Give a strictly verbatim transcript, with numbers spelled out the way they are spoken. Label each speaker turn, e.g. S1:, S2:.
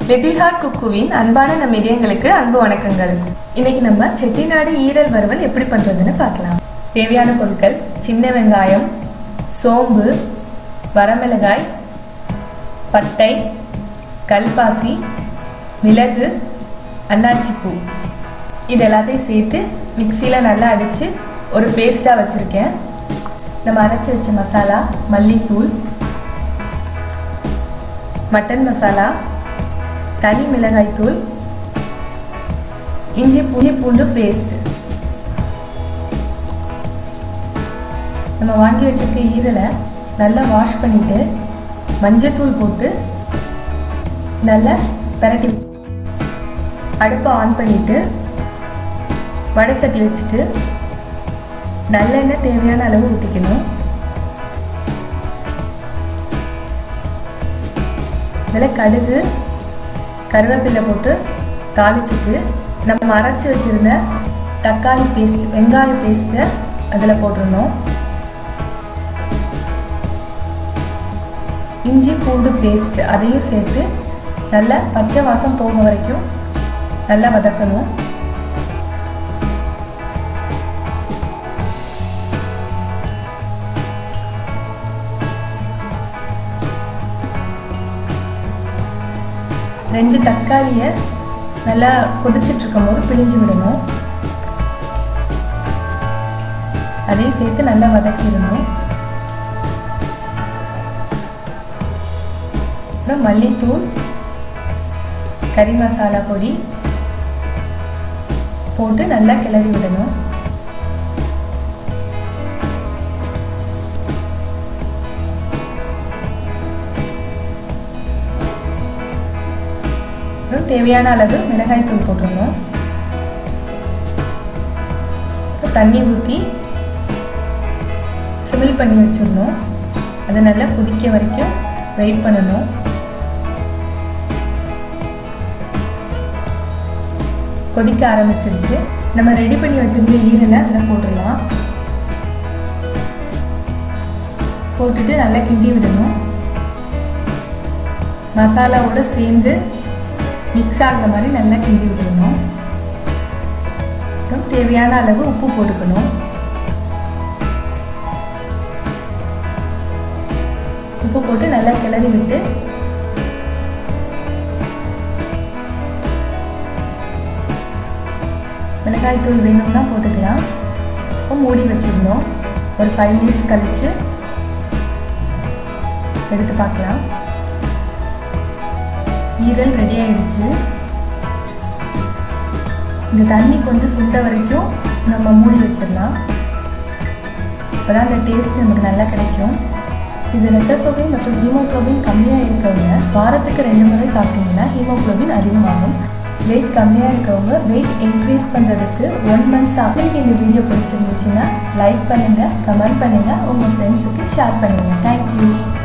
S1: Little heart குக்குவின் அன்பான நம் இதயங்களுக்கு அன்பு வணக்கங்கள். இன்னைக்கு நம்ம செட்டிநாடு ஈரல் வறுவல் எப்படி பண்றதுன்னு பார்க்கலாம். தேவையான பொருட்கள்: சின்ன வெங்காயம், சோம்பு, வரமிளகாய், பட்டை, கல்பாசி, மிளகு, அன்னாச்சி பூ. இது எல்லாத்தையும் சேர்த்து மிக்சியில் நல்லா அடித்து ஒரு பேஸ்ட்டாக வச்சுருக்கேன். நம்ம அரைச்சி வச்ச மசாலா, மல்லித்தூள், மட்டன் மசாலா, தனி மிளகாய் தூள், இஞ்சி பூஞ்சி பூண்டு பேஸ்ட். நம்ம வாங்கி வச்சிருக்க ஈரலை நல்லா வாஷ் பண்ணிவிட்டு மஞ்சத்தூள் போட்டு நல்லா பரட்டி வச்சு அடுப்பை ஆன் பண்ணிவிட்டு வடை சட்டி வச்சுட்டு நல்லெண்ணெய் தேவையான அளவு ஊற்றிக்கணும். இதில் கடுகு, கருவேப்பிலை போட்டு தாளிச்சிட்டு நம்ம அரைச்சி வச்சுருந்த தக்காளி பேஸ்ட், வெங்காய பேஸ்ட்டை அதில் போட்டுடணும். இஞ்சி பூண்டு பேஸ்ட் அதையும் சேர்த்து நல்லா பச்சை வாசம் போக வரைக்கும் நல்லா வதக்கணும். ரெண்டு தக்காளியை நல்லா கொதிச்சுட்டு இருக்கும் போது பிழிஞ்சு விடணும். அதையும் சேர்த்து நல்லா வதக்கிடணும். அப்புறம் மல்லித்தூள், கறி மசாலா பொடி போட்டு நல்லா கிளறி விடணும். தேவையான அளவு மிளகாய் தூள் போட்டுடணும். தண்ணி ஊற்றி சிமில் பண்ணி வச்சிடணும். அதை நல்லா கொதிக்க வரைக்கும் வெயிட் பண்ணணும். கொதிக்க ஆரம்பிச்சிருச்சு. நம்ம ரெடி பண்ணி வச்சிருந்த ஈரலை அதில் போட்டுடலாம். போட்டுட்டு நல்லா கிண்டி விடணும். மசாலாவோட சேர்ந்து மிக்ஸ் ஆகிற மாதிரி நல்லா கிண்டி விடணும். அப்புறம் தேவையான அளவு உப்பு போட்டுக்கணும். உப்பு போட்டு நல்லா கிளறி விட்டு மிளகாய் தூள் வேணும்னா போட்டுக்கலாம். இப்போ மூடி வச்சிடணும். ஒரு ஃபைவ் மினிட்ஸ் கழித்து எடுத்து பார்க்கலாம். ஈரல் ரெடி ஆயிடுச்சு. இந்த தண்ணி கொஞ்சம் சுண்ட வரைக்கும் நம்ம மூடி வச்சிடலாம். அப்போதான் அந்த டேஸ்ட் நமக்கு நல்லா கிடைக்கும். இது இரத்த சோகை மற்றும் ஹீமோக்ளோபின் கம்மியாக இருக்கவங்க வாரத்துக்கு ரெண்டு முறை சாப்பிட்டீங்கன்னா ஹீமோக்ளோபின் அதிகமாகும். வெயிட் கம்மியாக இருக்கவங்க வெயிட் இன்க்ரீஸ் பண்ணுறதுக்கு ஒன் மந்த் சாப்பிட்டு இந்த வீடியோ பிடிச்சிருந்துச்சுன்னா லைக் பண்ணுங்கள், கமெண்ட் பண்ணுங்கள், உங்கள் ஃப்ரெண்ட்ஸுக்கு ஷேர் பண்ணுங்கள். தேங்க்யூ.